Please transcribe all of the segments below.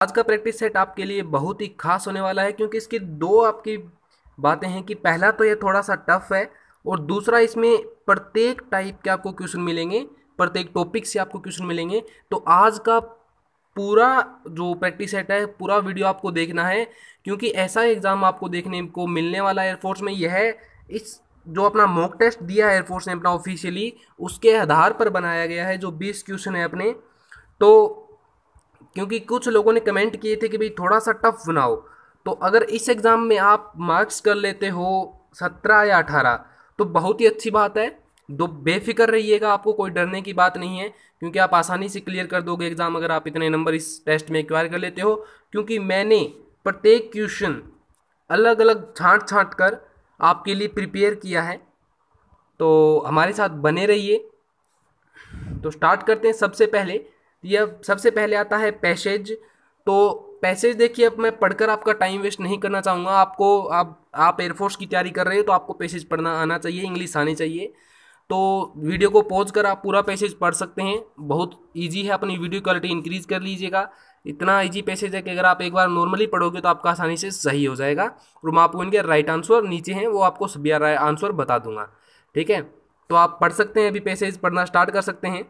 आज का practice set आपके लिए बहुत ही खास होने वाला है, क्योंकि इसकी दो आपकी बातें हैं कि पहला तो ये थोड़ा सा टफ है, और दूसरा इसमें प्रत्येक टाइप के आपको क्वेश्चन मिलेंगे, प्रत्येक टॉपिक से आपको क्वेश्चन मिलेंगे। तो आज का पूरा जो प्रैक्टिस सेट है, पूरा वीडियो आपको देखना है, क्योंकि ऐसा एग्ज़ाम आपको देखने को मिलने वाला है एयरफोर्स में। यह है इस जो अपना मॉक टेस्ट दिया है एयरफोर्स ने अपना ऑफिशियली, उसके आधार पर बनाया गया है जो 20 क्वेश्चन है अपने। तो क्योंकि कुछ लोगों ने कमेंट किए थे कि भाई थोड़ा सा टफ बनाओ, तो अगर इस एग्ज़ाम में आप मार्क्स कर लेते हो 17 या 18 तो बहुत ही अच्छी बात है। दो बेफिक्र रहिएगा, आपको कोई डरने की बात नहीं है, क्योंकि आप आसानी से क्लियर कर दोगे एग्ज़ाम अगर आप इतने नंबर इस टेस्ट में एक्वायर कर लेते हो। क्योंकि मैंने प्रत्येक क्वेश्चन अलग अलग छांट छांट कर आपके लिए प्रिपेयर किया है, तो हमारे साथ बने रहिए। तो स्टार्ट करते हैं। सबसे पहले यह सबसे पहले आता है पैसेज। तो पैसेज देखिए, अब मैं पढ़कर आपका टाइम वेस्ट नहीं करना चाहूँगा। आपको आप एयरफोर्स की तैयारी कर रहे हो तो आपको पैसेज पढ़ना आना चाहिए, इंग्लिश आनी चाहिए। तो वीडियो को पॉज कर आप पूरा पैसेज पढ़ सकते हैं, बहुत इजी है। अपनी वीडियो क्वालिटी इंक्रीज कर लीजिएगा। इतना इजी पैसेज है कि अगर आप एक बार नॉर्मली पढ़ोगे तो आपका आसानी से सही हो जाएगा। और मैं आपको इनके राइट आंसर नीचे हैं वो आपको सभी आंसर बता दूंगा, ठीक है। तो आप पढ़ सकते हैं, अभी पैसेज पढ़ना स्टार्ट कर सकते हैं।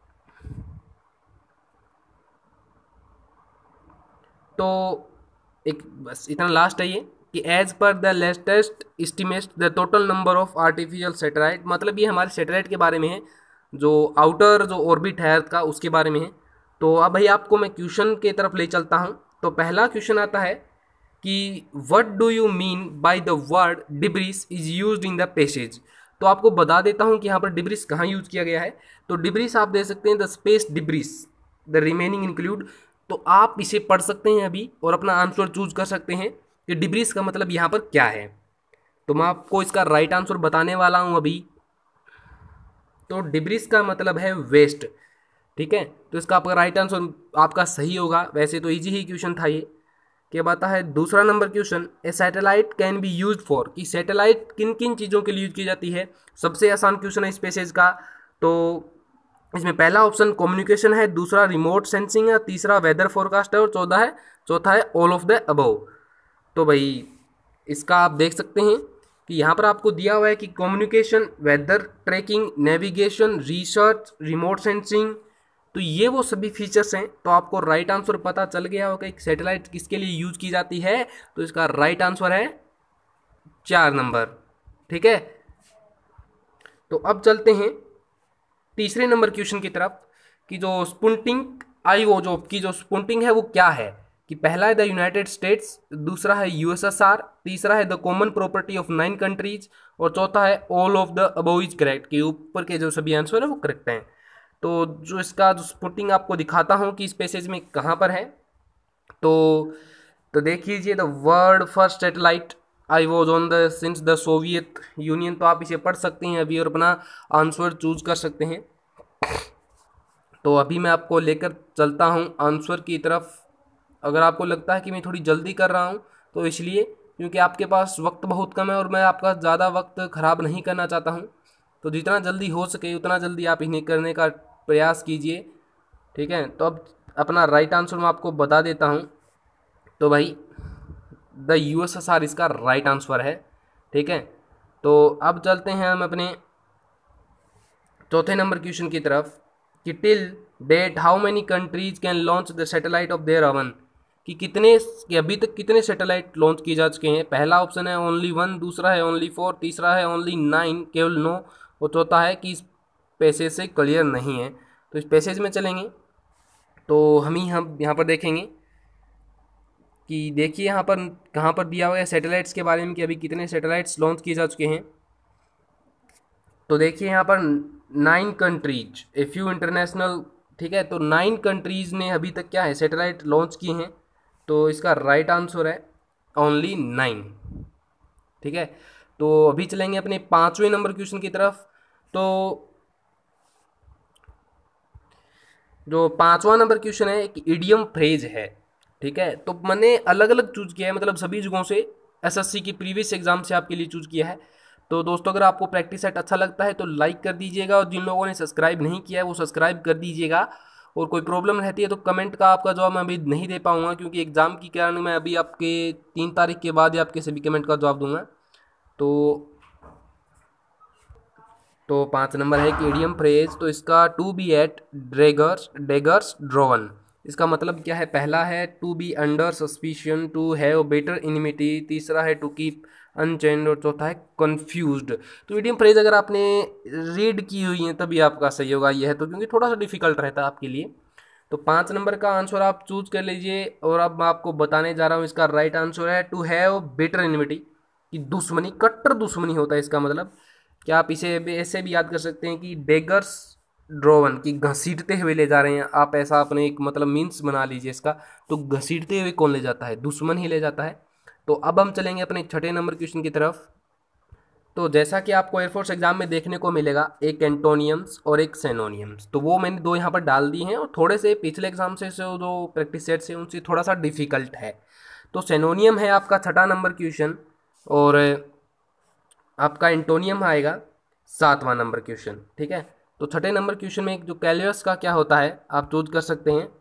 तो एक बस इतना लास्ट है ये कि as per the latest estimate the total number of artificial satellite, मतलब ये हमारे सैटेलाइट के बारे में है, जो आउटर जो ऑर्बिट है अर्थ का उसके बारे में है। तो अब भाई आपको मैं क्वेश्चन के तरफ ले चलता हूँ। तो पहला क्वेश्चन आता है कि what do you mean by the word debris is used in the passage. तो आपको बता देता हूँ कि यहाँ पर डिब्रीस कहाँ यूज किया गया है। तो डिब्रीस आप दे सकते हैं the space debris the remaining include. तो आप इसे पढ़ सकते हैं अभी और अपना आंसर चूज कर सकते हैं कि डिब्रीस का मतलब यहाँ पर क्या है। तो मैं आपको इसका राइट आंसर बताने वाला हूँ अभी। तो डिब्रीस का मतलब है वेस्ट, ठीक है। तो इसका आपका राइट आंसर आपका सही होगा। वैसे तो इजी ही क्वेश्चन था ये। क्या बात है दूसरा number question, a satellite can be use for, कि सैटेलाइट किन किन चीज़ों के लिए यूज की जाती है। सबसे आसान क्वेश्चन है स्पेसेज का। तो इसमें पहला ऑप्शन कम्युनिकेशन है, दूसरा रिमोट सेंसिंग है, तीसरा वेदर फोरकास्ट है, और चौथा है ऑल ऑफ द अबव। तो भाई इसका आप देख सकते हैं कि यहाँ पर आपको दिया हुआ है कि communication, weather tracking, navigation, research, remote sensing, तो ये वो सभी फीचर्स हैं। तो आपको राइट आंसर पता चल गया होगा कि सैटेलाइट किसके लिए यूज की जाती है। तो इसका राइट आंसर है 4 नंबर, ठीक है। तो अब चलते हैं तीसरे नंबर क्वेश्चन की तरफ कि जो स्पुटिंग आईओ जो की जो स्पुटिंग है वो क्या है। कि पहला है द यूनाइटेड स्टेट्स, दूसरा है यूएसएसआर, तीसरा है the common property of 9 countries, और चौथा है all of the above is correct. कि ऊपर के जो सभी आंसर है वो करेक्ट हैं। तो जो इसका जो स्पुटिंग आपको दिखाता हूँ कि इस पैसेज में कहाँ पर है। तो तो देख लीजिए, the world first satellite I was on the since the Soviet Union. तो आप इसे पढ़ सकते हैं अभी और अपना आंसर चूज कर सकते हैं। तो अभी मैं आपको लेकर चलता हूँ आंसर की तरफ। अगर आपको लगता है कि मैं थोड़ी जल्दी कर रहा हूँ तो इसलिए क्योंकि आपके पास वक्त बहुत कम है और मैं आपका ज़्यादा वक्त ख़राब नहीं करना चाहता हूँ। तो जितना जल्दी हो सके उतना जल्दी आप इन्हें करने का प्रयास कीजिए, ठीक है। तो अब अपना राइट आंसर मैं आपको बता देता हूँ। तो भाई द यूएसएसआर इसका राइट आंसर है, ठीक है। तो अब चलते हैं हम अपने चौथे नंबर क्वेश्चन की तरफ कि till date how many countries can launch the satellite of their own. कि अभी तक कितने सैटेलाइट लॉन्च किए जा चुके हैं। पहला ऑप्शन है ओनली 1, दूसरा है ओनली 4, तीसरा है ओनली 9 केवल 9, और चौथा है कि इस पैसेज से क्लियर नहीं है। तो इस पैसेज में चलेंगे तो हम यहाँ पर देखेंगे कि देखिए यहाँ पर कहाँ पर दिया हुआ है सैटेलाइट्स के बारे में कि अभी कितने सैटेलाइट्स लॉन्च किए जा चुके हैं। तो देखिए यहाँ पर 9 कंट्रीज ए फ्यू इंटरनेशनल, ठीक है। तो 9 कंट्रीज़ ने अभी तक क्या है सैटेलाइट लॉन्च किए हैं। तो इसका राइट आंसर है ओनली 9, ठीक है। तो अभी चलेंगे अपने पाँचवें नंबर क्वेश्चन की तरफ। तो जो पाँचवा नंबर क्वेश्चन है एक इडियम फ्रेज है, ठीक है। तो मैंने अलग अलग चूज किया है, मतलब सभी जगहों से एसएससी की प्रीवियस एग्जाम से आपके लिए चूज किया है। तो दोस्तों अगर आपको प्रैक्टिस सेट अच्छा लगता है तो लाइक कर दीजिएगा, और जिन लोगों ने सब्सक्राइब नहीं किया है वो सब्सक्राइब कर दीजिएगा। और कोई प्रॉब्लम रहती है तो कमेंट का आपका जवाब मैं अभी नहीं दे पाऊँगा, क्योंकि एग्ज़ाम की कारण मैं अभी आपके 3 तारीख के बाद ही आपके सभी कमेंट का जवाब दूंगा। तो 5 नंबर है कि इडियम फ्रेज, तो इसका to be at daggers daggers drawn, इसका मतलब क्या है? पहला है to be under suspicion, to have bitter enmity, तीसरा है टू कीप अनचेंड और चौथा है कंफ्यूज्ड। तो इडियम फ्रेज अगर आपने रीड की हुई है तभी आपका सही होगा, यह है तो, क्योंकि थोड़ा सा डिफिकल्ट रहता है आपके लिए। तो 5 नंबर का आंसर आप चूज कर लीजिए, और अब मैं आपको बताने जा रहा हूँ इसका राइट आंसर है टू हैव बेटर इनिमिटी, कि दुश्मनी, कट्टर दुश्मनी होता है इसका मतलब। क्या आप इसे ऐसे भी याद कर सकते हैं कि डेगर्स ड्रोवन, की घसीटते हुए ले जा रहे हैं आप, ऐसा अपने एक मतलब मीन्स बना लीजिए इसका। तो घसीटते हुए कौन ले जाता है? दुश्मन ही ले जाता है। तो अब हम चलेंगे अपने छठे नंबर क्वेश्चन की तरफ। तो जैसा कि आपको एयरफोर्स एग्जाम में देखने को मिलेगा, एक एंटोनियम्स और एक सेनोनियम्स, तो वो मैंने दो यहाँ पर डाल दी हैं, और थोड़े से पिछले एग्जाम से जो प्रैक्टिस सेट से उनसे थोड़ा सा डिफिकल्ट है। तो सेनोनियम है आपका छठा नंबर क्वेश्चन, और आपका एंटोनियम आएगा 7वां नंबर क्वेश्चन। ठीक है, तो छठे नंबर क्वेश्चन में जो कैलियस का क्या होता है आप चूज कर सकते हैं।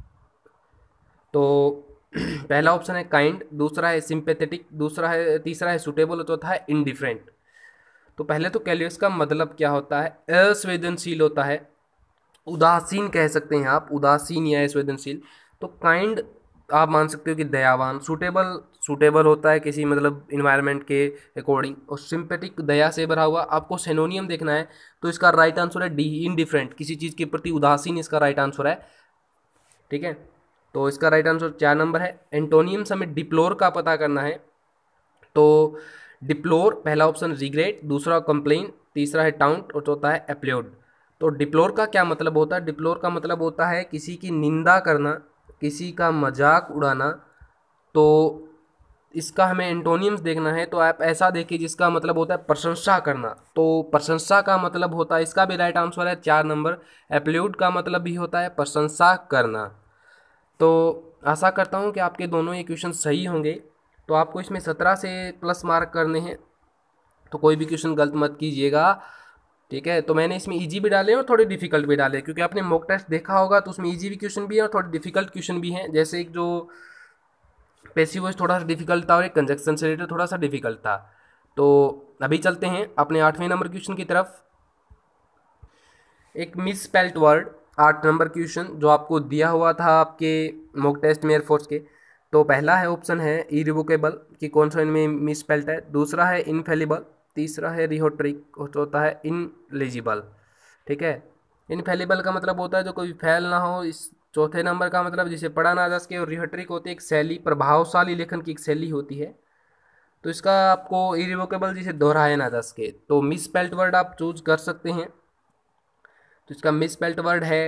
तो पहला ऑप्शन है काइंड, दूसरा है सिंपेथेटिक, दूसरा है तीसरा है सुटेबल और चौथा है इनडिफरेंट। तो पहले तो कैलियस का मतलब क्या होता है? असंवेदनशील होता है, उदासीन कह सकते हैं आप, उदासीन या असंवेदनशील। तो काइंड आप मान सकते हो कि दयावान, सूटेबल सूटेबल होता है किसी मतलब इन्वायरमेंट के अकॉर्डिंग, और सिंपेटिक दया से भरा हुआ। आपको सेनोनियम देखना है, तो इसका राइट आंसर है डी, इनडिफरेंट, किसी चीज़ के प्रति उदासीन इसका राइट आंसर है। ठीक है, तो इसका राइट आंसर 4 नंबर है। एंटोनियम्स हमें डिप्लोर का पता करना है, तो डिप्लोर पहला ऑप्शन रिग्रेट, दूसरा कंप्लेन, तीसरा है टाउंट और चौथा है एप्लॉड। तो डिप्लोर का क्या मतलब होता है? डिप्लोर का मतलब होता है किसी की निंदा करना, किसी का मजाक उड़ाना। तो इसका हमें एंटोनियम्स देखना है, तो आप ऐसा देखिए जिसका मतलब होता है प्रशंसा करना। तो प्रशंसा का मतलब होता है, इसका भी राइट आंसर है 4 नंबर, एप्लॉड का मतलब भी होता है प्रशंसा करना। तो आशा करता हूँ कि आपके दोनों ये क्वेश्चन सही होंगे। तो आपको इसमें 17 से प्लस मार्क करने हैं, तो कोई भी क्वेश्चन गलत मत कीजिएगा। ठीक है, तो मैंने इसमें इजी भी डाले और थोड़े डिफिकल्ट भी डाले, क्योंकि आपने मॉक टेस्ट देखा होगा तो उसमें इजी भी क्वेश्चन भी है और थोड़े डिफिकल्ट क्वेश्चन भी हैं। जैसे एक जो पैसिव वॉइस थोड़ा सा डिफिकल्ट था, और एक कंजक्शन से रिलेटेड थोड़ा सा डिफिकल्ट था। तो अभी चलते हैं अपने 8वें नंबर क्वेश्चन की तरफ। एक misspelt word, 8 number question जो आपको दिया हुआ था आपके मॉक टेस्ट में एयरफोर्स के। तो पहला है ऑप्शन है इरिवोकेबल, कि कौन सा इनमें मिस स्पेल्ट है, दूसरा है इनफेलिबल, तीसरा है रिहोट्रिक और चौथा है इनलेजिबल। ठीक है, इनफेलिबल का मतलब होता है जो कोई फैल ना हो। इस चौथे नंबर का मतलब जिसे पढ़ा ना जा सके, और रिहोट्रिक होती है एक शैली, प्रभावशाली लेखन की एक शैली होती है। तो इसका आपको इरिवोकेबल जिसे दोहराया ना जा सके, तो मिस स्पेल्ट वर्ड आप चूज कर सकते हैं। तो इसका मिस स्पेल्ट वर्ड है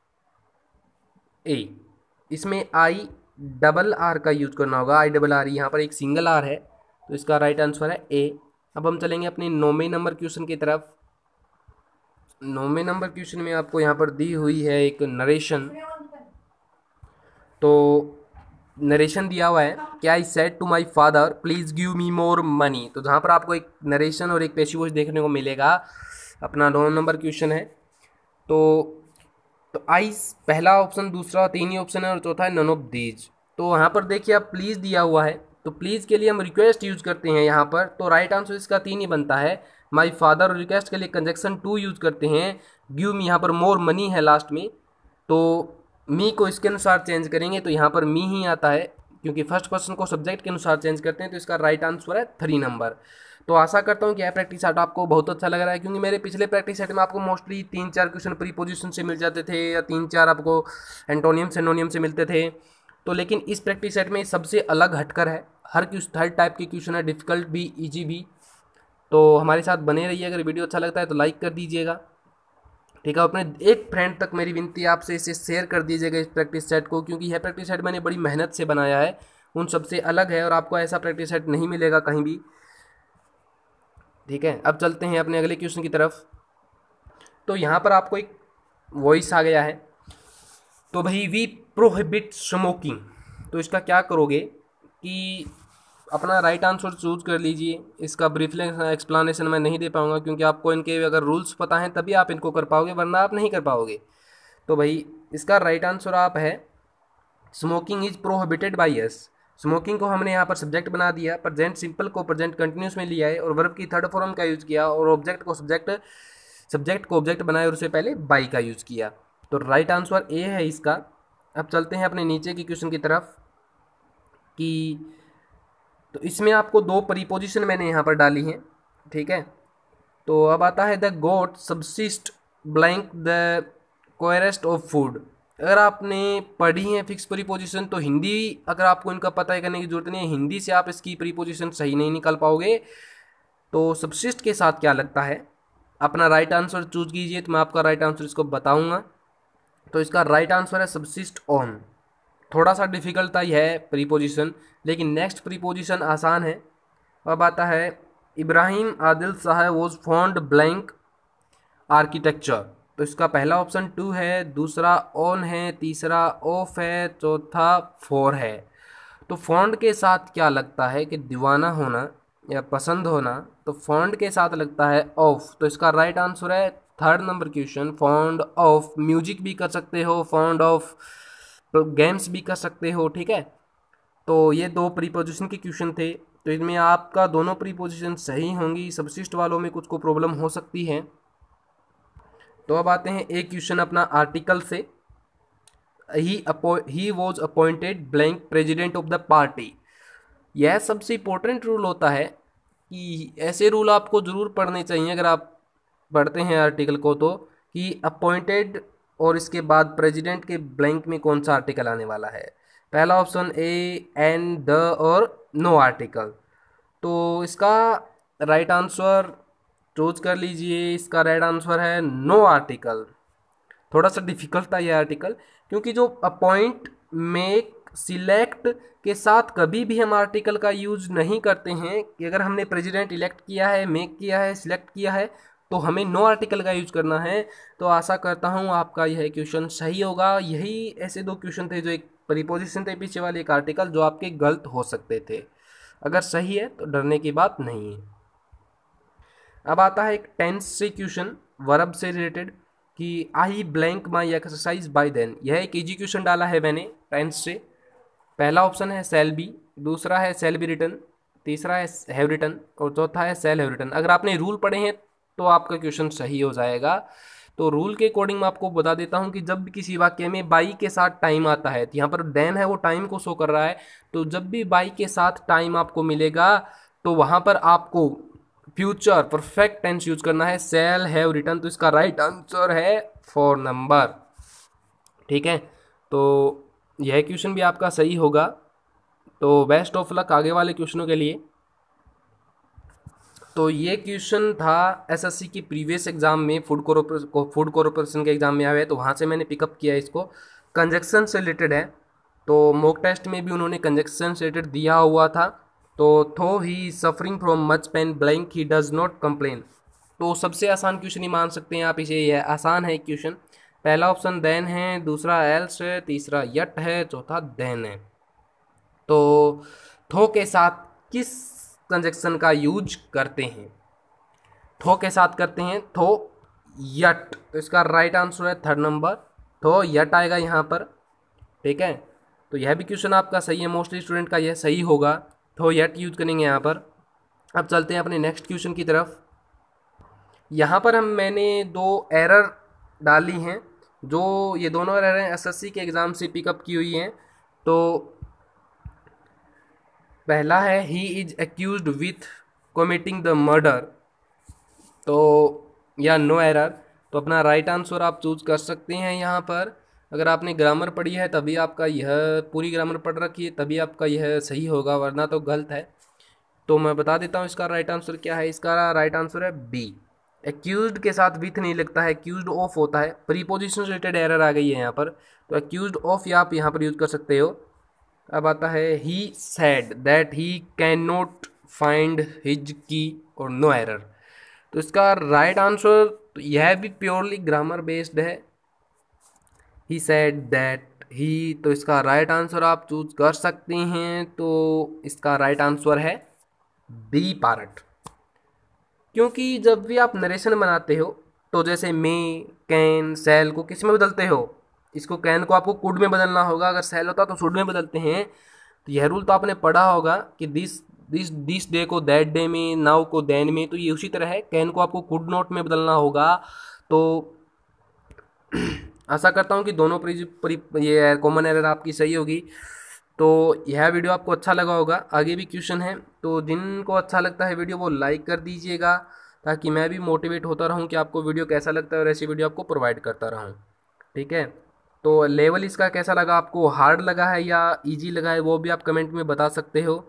ए, इसमें आई डबल आर का यूज करना होगा, आई डबल आर, यहाँ पर एक सिंगल आर है, तो इसका राइट आंसर है ए। अब हम चलेंगे अपने 9वें नंबर क्वेश्चन की तरफ। 9वें नंबर क्वेश्चन में आपको यहाँ पर दी हुई है एक नरेशन। तो नरेशन दिया हुआ है कि I said to my father please give me more money. तो जहाँ पर आपको एक नरेशन और एक पेशी वॉइस देखने को मिलेगा। अपना 9 नंबर क्वेश्चन है। तो आई पहला ऑप्शन, दूसरा 3 ही ऑप्शन है और चौथा है नन ऑफ दीज। तो यहाँ पर देखिए आप प्लीज़ दिया हुआ है, तो प्लीज़ के लिए हम रिक्वेस्ट यूज करते हैं यहाँ पर, तो राइट आंसर इसका 3 ही बनता है। माई फादर, और रिक्वेस्ट के लिए कंजक्शन टू यूज करते हैं। गिव मी यहाँ पर मोर मनी है लास्ट में, तो मी को इसके अनुसार चेंज करेंगे तो यहाँ पर मी ही आता है, क्योंकि फर्स्ट पर्सन को सब्जेक्ट के अनुसार चेंज करते हैं। तो इसका राइट आंसर है 3 नंबर। तो आशा करता हूँ कि यह प्रैक्टिस सेट आपको बहुत अच्छा लग रहा है, क्योंकि मेरे पिछले प्रैक्टिस सेट में आपको मोस्टली 3-4 क्वेश्चन प्रीपोजिशन से मिल जाते थे, या 3-4 आपको एंटोनियम सिनोनियम से मिलते थे। तो लेकिन इस प्रैक्टिस सेट में सबसे अलग हटकर है, हर टाइप के क्वेश्चन है, डिफिकल्ट भी ईजी भी। तो हमारे साथ बने रहिए। अगर वीडियो अच्छा लगता है तो लाइक कर दीजिएगा। ठीक है, अपने एक फ्रेंड तक मेरी विनती है आपसे, इसे शेयर कर दीजिएगा इस प्रैक्टिस सेट को, क्योंकि यह प्रैक्टिस सेट मैंने बड़ी मेहनत से बनाया है, उन सबसे अलग है, और आपको ऐसा प्रैक्टिस सेट नहीं मिलेगा कहीं भी। ठीक है, अब चलते हैं अपने अगले क्वेश्चन की तरफ। तो यहाँ पर आपको एक वॉइस आ गया है, तो भाई वी प्रोहिबिट स्मोकिंग। तो इसका क्या करोगे कि अपना राइट आंसर चूज कर लीजिए। इसका ब्रीफली एक्सप्लेनेशन मैं नहीं दे पाऊंगा, क्योंकि आपको इनके अगर रूल्स पता हैं तभी आप इनको कर पाओगे, वरना आप नहीं कर पाओगे। तो भाई इसका राइट आंसर आप है smoking is prohibited by us. Smoking को हमने यहाँ पर सब्जेक्ट बना दिया, प्रेजेंट सिंपल को प्रेजेंट कंटिन्यूस में लिया है और वर्ब की थर्ड फॉर्म का यूज किया और ऑब्जेक्ट को सब्जेक्ट को ऑब्जेक्ट बनाया और उससे पहले बाई का यूज किया। तो राइट आंसर ए है इसका। अब चलते हैं अपने नीचे की क्वेश्चन की तरफ कि तो इसमें आपको दो प्रीपोजिशन मैंने यहाँ पर डाली हैं, ठीक है। तो अब आता है the goat subsist blank the coarsest of food. अगर आपने पढ़ी है फिक्स प्रीपोजिशन तो हिंदी अगर आपको इनका पता है करने की जरूरत नहीं है, हिंदी से आप इसकी प्रीपोजिशन सही नहीं निकाल पाओगे। तो सबसिस्ट के साथ क्या लगता है, अपना राइट आंसर चूज कीजिए, तो मैं आपका राइट आंसर इसको बताऊंगा। तो इसका राइट आंसर है सबसिस्ट ऑन। थोड़ा सा डिफिकल्ट ही है प्रीपोजिशन, लेकिन नेक्स्ट प्रीपोजिशन आसान है। अब आता है Ibrahim Adil Shah was fond blank architecture. तो इसका पहला ऑप्शन 2 है, दूसरा ऑन है, तीसरा ऑफ है, चौथा फॉर है। तो फॉन्ड के साथ क्या लगता है कि दीवाना होना या पसंद होना, तो फॉन्ड के साथ लगता है ऑफ। तो इसका राइट आंसर है third number question, fond of. Music भी कर सकते हो, फॉन्ड ऑफ गेम्स भी कर सकते हो, ठीक है। तो ये दो प्रीपोजिशन के क्वेश्चन थे, तो इनमें आपका दोनों प्रीपोजिशन सही होंगी, सबसिस्ट वालों में कुछ को प्रॉब्लम हो सकती है। तो अब आते हैं एक क्वेश्चन अपना आर्टिकल से। He was appointed blank president of the party. यह सबसे इंपॉर्टेंट रूल होता है कि ऐसे रूल आपको जरूर पढ़ने चाहिए अगर आप पढ़ते हैं आर्टिकल को, तो कि अपॉइंटेड और इसके बाद प्रेसिडेंट के ब्लैंक में कौन सा आर्टिकल आने वाला है। पहला ऑप्शन ए, एन, द और नो आर्टिकल। तो इसका राइट आंसर चूज कर लीजिए। इसका राइट आंसर है नो आर्टिकल। थोड़ा सा डिफिकल्ट था यह आर्टिकल, क्योंकि जो अपॉइंट, मेक, सिलेक्ट के साथ कभी भी हम आर्टिकल का यूज नहीं करते हैं कि अगर हमने प्रेसिडेंट इलेक्ट किया है, मेक किया है, सिलेक्ट किया है तो हमें नो आर्टिकल का यूज करना है। तो आशा करता हूँ आपका यह क्वेश्चन सही होगा। यही ऐसे दो क्वेश्चन थे जो एक प्रीपोजिशन थे पीछे वाले, एक आर्टिकल, जो आपके गलत हो सकते थे। अगर सही है तो डरने की बात नहीं है। अब आता है एक टेंस से क्वेश्चन, वर्ब से रिलेटेड, कि I blank my exercise by then. यह एक इजी क्वेश्चन डाला है मैंने टेंस से। पहला ऑप्शन है सेल बी, दूसरा है सेल बी रिटर्न, तीसरा है हैव रिटर्न और चौथा है सेल हैव रिटर्न। अगर आपने रूल पढ़े हैं तो आपका क्वेश्चन सही हो जाएगा। तो रूल के अकॉर्डिंग मैं आपको बता देता हूं कि जब भी किसी वाक्य में बाई के साथ टाइम आता है, तो यहाँ पर देन है वो टाइम को शो कर रहा है, तो जब भी बाई के साथ टाइम आपको मिलेगा तो वहां पर आपको फ्यूचर परफेक्ट टेंस यूज करना है, सेल हैव रिटर्न। तो इसका राइट आंसर है 4 नंबर, ठीक है। तो यह क्वेश्चन भी आपका सही होगा। तो बेस्ट ऑफ लक आगे वाले क्वेश्चनों के लिए। तो ये क्वेश्चन था एसएससी की प्रीवियस एग्जाम में, फूड कॉर्पोरेशन के एग्जाम में आया है, तो वहाँ से मैंने पिकअप किया इसको। कंजक्शन से रिलेटेड है, तो मॉक टेस्ट में भी उन्होंने कंजक्शन से रिलेटेड दिया हुआ था। तो he suffering from much pain blank he does not complain. तो सबसे आसान क्वेश्चन ही मान सकते हैं आप इसे, यह आसान है क्वेश्चन। पहला ऑप्शन देन है, दूसरा एल्स है, तीसरा यट है, चौथा देन है। तो थो के साथ किस कंजक्शन का यूज करते हैं, थो के साथ करते हैं थो यट। तो इसका राइट आंसर है थर्ड नंबर, थो यट आएगा यहाँ पर, ठीक है। तो यह भी क्वेश्चन आपका सही है, मोस्टली स्टूडेंट का यह सही होगा, थो यट यूज करेंगे यहाँ पर। अब चलते हैं अपने नेक्स्ट क्वेश्चन की तरफ। यहाँ पर मैंने दो एरर डाली हैं, जो ये दोनों एरर हैं एसएससी के एग्ज़ाम से पिकअप की हुई हैं। तो पहला है he is accused with committing the murder, तो या नो एरर। तो अपना राइट आंसर आप चूज कर सकते हैं यहाँ पर। अगर आपने ग्रामर पढ़ी है तभी आपका यह, पूरी ग्रामर पढ़ रखी है तभी आपका यह सही होगा, वरना तो गलत है। तो मैं बता देता हूँ इसका राइट आंसर क्या है। इसका राइट आंसर है बी, एक्यूज्ड के साथ विथ नहीं लगता है, एक्यूज्ड ऑफ होता है। प्रीपोजिशन रिलेटेड एरर आ गई है यहाँ पर, तो एक्यूज्ड ऑफ या आप यहाँ पर यूज कर सकते हो। अब आता है he said that he can not find his key और नो एरर। तो इसका राइट आंसर, तो यह भी प्योरली ग्रामर बेस्ड है, ही सैड दैट ही। तो इसका राइट आंसर आप चूज कर सकते हैं। तो इसका राइट आंसर है बी पार्ट, क्योंकि जब भी आप नरेशन बनाते हो तो जैसे मे, कैन, सेल को किस में बदलते हो, इसको कैन को आपको कुड में बदलना होगा, अगर सेल होता तो शुड में बदलते हैं। तो यह रूल तो आपने पढ़ा होगा कि दिस डे को दैट डे में, नाउ को देन में, तो ये उसी तरह है, कैन को आपको कुड नोट में बदलना होगा। तो आशा करता हूँ कि दोनों ये कॉमन एरर आपकी सही होगी। तो यह वीडियो आपको अच्छा लगा होगा, आगे भी क्वेश्चन है, तो जिनको अच्छा लगता है वीडियो वो लाइक कर दीजिएगा, ताकि मैं भी मोटिवेट होता रहूँ कि आपको वीडियो कैसा लगता है और ऐसी वीडियो आपको प्रोवाइड करता रहूँ। ठीक है, तो लेवल इसका कैसा लगा आपको, हार्ड लगा है या इजी लगा है, वो भी आप कमेंट में बता सकते हो।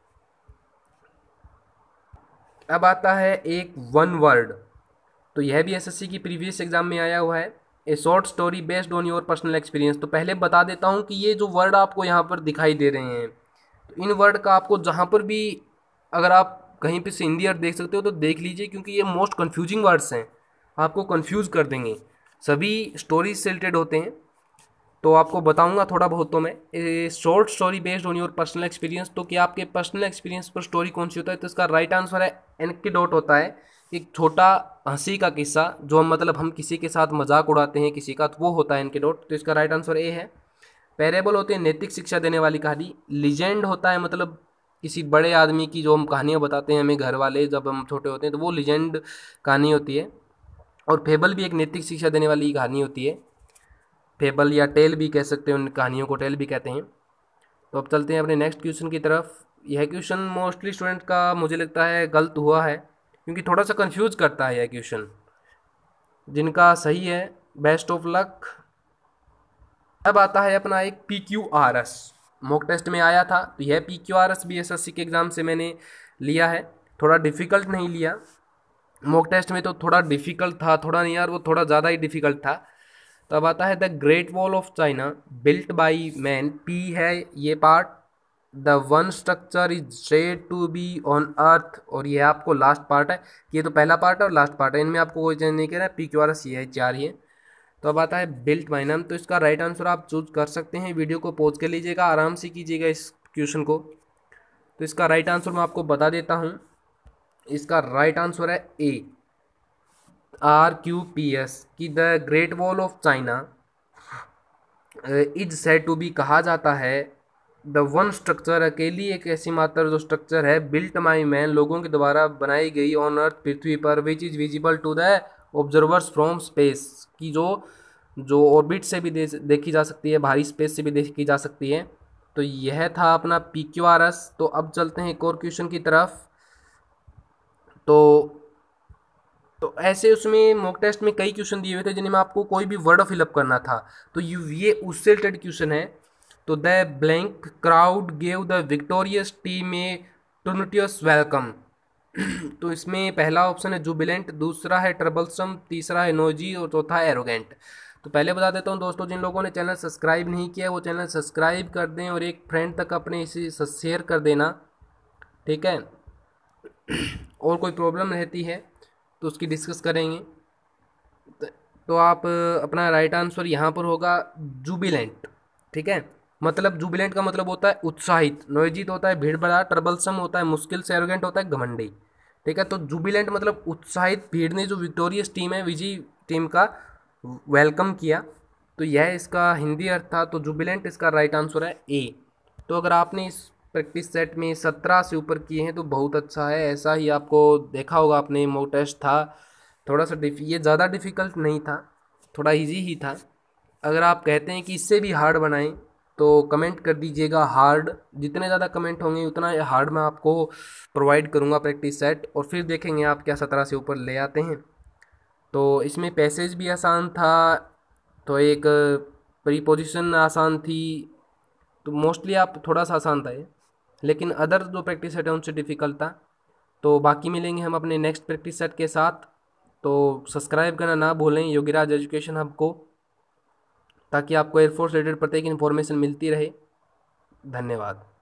अब आता है एक वन वर्ड, तो यह भी एसएससी की प्रीवियस एग्जाम में आया हुआ है। A short story based on your personal experience. तो पहले बता देता हूँ कि ये जो वर्ड आपको यहाँ पर दिखाई दे रहे हैं, तो इन वर्ड का आपको जहाँ पर भी, अगर आप कहीं पे से हिंदी अर्थ देख सकते हो तो देख लीजिए, क्योंकि ये मोस्ट कन्फ्यूजिंग वर्ड्स हैं, आपको कन्फ्यूज़ कर देंगे, सभी स्टोरीज से रिलेटेड होते हैं। तो आपको बताऊंगा थोड़ा बहुत। तो मैं short story based on your personal experience, तो क्या आपके पर्सनल एक्सपीरियंस पर स्टोरी कौन सी होता है, तो इसका राइट आंसर है एनकीडोट होता है, एक छोटा हंसी का किस्सा, जो हम किसी के साथ मजाक उड़ाते हैं किसी का, तो वो होता है एनकीडोट। तो इसका राइट आंसर ए है। पैरेबल होते हैं नैतिक शिक्षा देने वाली कहानी। लीजेंड होता है मतलब किसी बड़े आदमी की जो हम कहानियाँ बताते हैं हमें घर वाले जब हम छोटे होते हैं, तो वो लीजेंड कहानी होती है। और फेबल भी एक नैतिक शिक्षा देने वाली कहानी होती है, फेबल या टेल भी कह सकते हैं, उन कहानियों को टेल भी कहते हैं। तो अब चलते हैं अपने नेक्स्ट क्वेश्चन की तरफ। यह क्वेश्चन मोस्टली स्टूडेंट का मुझे लगता है गलत हुआ है, क्योंकि थोड़ा सा कंफ्यूज करता है यह क्वेश्चन। जिनका सही है बेस्ट ऑफ लक। अब आता है अपना एक P Q R S, mock test में आया था, तो यह पी क्यू आर एस भी एस के एग्ज़ाम से मैंने लिया है, थोड़ा डिफ़िकल्ट नहीं लिया। मॉक टेस्ट में तो थोड़ा डिफ़िकल्ट था, थोड़ा नहीं यार, वो थोड़ा ज़्यादा ही डिफ़िकल्ट था। तो अब आता है the great wall of China built by man, P है ये part. The one structure is said to be on earth, और ये आपको लास्ट पार्ट है, ये तो पहला पार्ट है और लास्ट पार्ट है, इनमें आपको कोई चेंज नहीं करना है, पी क्यू आर एस ये है, चार ही है। तो अब आता है बिल्ट बाई मैन, तो इसका राइट आंसर आप चूज कर सकते हैं, वीडियो को पॉज कर लीजिएगा, आराम से कीजिएगा इस क्वेश्चन को। तो इसका राइट आंसर मैं आपको बता देता हूँ, इसका राइट आंसर है ए, RQPS, कि the great wall of China is said to be, कहा जाता है, द वन स्ट्रक्चर, अकेली एक ऐसी मात्र जो स्ट्रक्चर है, बिल्ट माई मैन, लोगों के द्वारा बनाई गई, ऑन अर्थ, पृथ्वी पर, which is visible to the observers from space, की जो जो ऑर्बिट से भी देखी जा सकती है, बाहरी स्पेस से भी देखी जा सकती है। तो यह था अपना PQRS। तो अब चलते हैं एक और क्वेश्चन की तरफ। तो ऐसे उसमें मॉक टेस्ट में कई क्वेश्चन दिए हुए थे जिनमें आपको कोई भी वर्ड फिलअप करना था, तो ये उससे रिलेटेड क्वेश्चन है। तो the blank crowd gave the victorious team a tumultuous welcome. तो इसमें पहला ऑप्शन है जुबिलेंट, दूसरा है ट्रबलसम, तीसरा है नोजी और चौथा है एरोगेंट। तो पहले बता देता हूँ दोस्तों, जिन लोगों ने चैनल सब्सक्राइब नहीं किया वो चैनल सब्सक्राइब कर दें और एक फ्रेंड तक अपने इसे शेयर कर देना, ठीक है। और कोई प्रॉब्लम रहती है तो उसकी डिस्कस करेंगे। तो आप अपना राइट आंसर यहाँ पर होगा जुबिलेंट, ठीक है। मतलब जुबिलेंट का मतलब होता है उत्साहित, नोइजित होता है भीड़ भड़ा, ट्रबलसम होता है मुश्किल से, एरोगेंट होता है घमंडी, ठीक है। तो जुबिलेंट मतलब उत्साहित भीड़ ने जो विक्टोरियस टीम है, विजयी टीम का वेलकम किया, तो यह इसका हिंदी अर्थ था। तो जुबिलेंट इसका राइट आंसर है ए। तो अगर आपने इस प्रैक्टिस सेट में 17 से ऊपर किए हैं तो बहुत अच्छा है, ऐसा ही आपको देखा होगा आपने, मॉक टेस्ट था थोड़ा सा ये ज़्यादा डिफ़िकल्ट नहीं था, थोड़ा इजी ही था। अगर आप कहते हैं कि इससे भी हार्ड बनाएं तो कमेंट कर दीजिएगा हार्ड, जितने ज़्यादा कमेंट होंगे उतना हार्ड मैं आपको प्रोवाइड करूँगा प्रैक्टिस सेट, और फिर देखेंगे आप क्या 17 से ऊपर ले आते हैं। तो इसमें पैसेज भी आसान था, तो एक प्रीपोजिशन आसान थी, तो मोस्टली आप थोड़ा सा आसान था ये, लेकिन अदर जो प्रैक्टिस सेट है उनसे डिफ़िकल्ट था। तो बाकी मिलेंगे हम अपने नेक्स्ट प्रैक्टिस सेट के साथ। तो सब्सक्राइब करना ना भूलें योगीराज एजुकेशन हब को, ताकि आपको एयरफोर्स रिलेटेड प्रत्येक इन्फॉर्मेशन मिलती रहे। धन्यवाद।